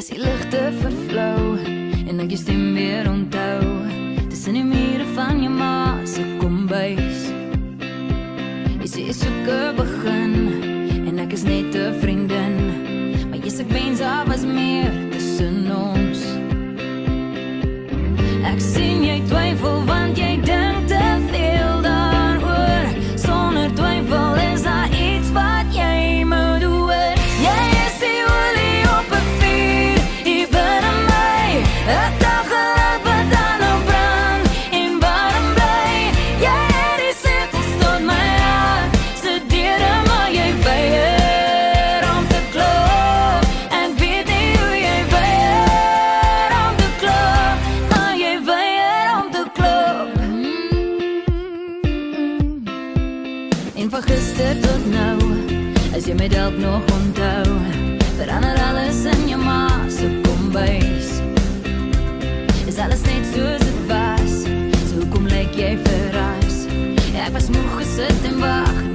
As die ligte vervlou en ek jou stem weer onthou, tussen die mure van jou ma se kombuis. Jy sê jy soek 'n begin en ek is net 'n vriendin, maar yes, ek wens daar was meer tussen ons. Ek sien jy twyfel want jy dink te veel daaroor. Sonder twyfel is daar iets wat jy moet doen. Jy is die olie op 'n vuur hier binne my. 'n dag gelag wat dan nog brand en warm bly. Jy het die cirkels tot my hart studeer, maar jy weier om te klop. Ek weet nie hoe jy weier om te klop, maar jy weier om te klop. En van gister tot nou, as jy my dalk nog onthou, verander alles in jou ma se kombuis. Is alles net soos het was, so hoekom lyk jy verras? Ek was moeg gesit en wag